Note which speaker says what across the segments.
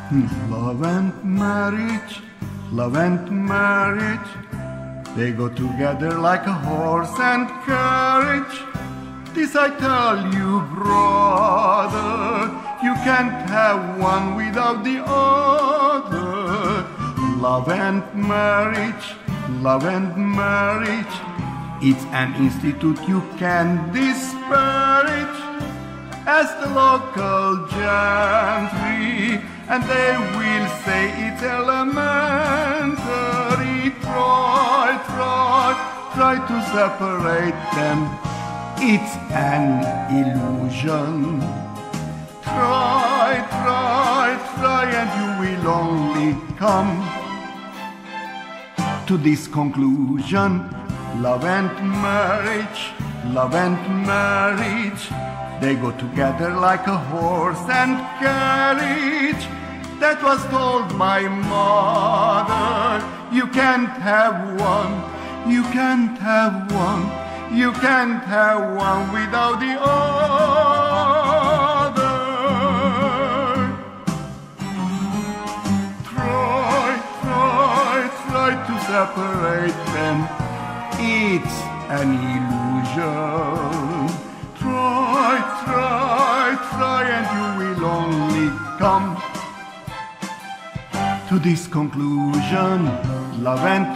Speaker 1: Love and marriage, they go together like a horse and carriage. This I tell you, brother, you can't have one without the other. Love and marriage, it's an institute you can't disparage. Ask the local gentry, and they will say it's elementary. Try to separate them, it's an illusion. Try, and you will only come to this conclusion. Love and marriage, they go together like a horse and carriage. That was told my mother. You can't have one, you can't have one, you can't have one without the other. Try to separate them, it's an illusion. Try, and you will only come to this conclusion. Love and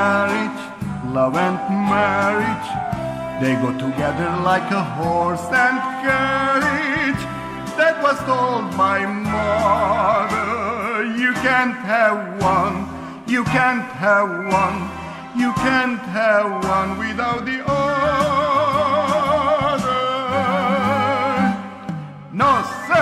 Speaker 1: marriage, they go together like a horse and carriage. That was told my mother. You can't have one, you can't have one, you can't have one without the other. No, sir.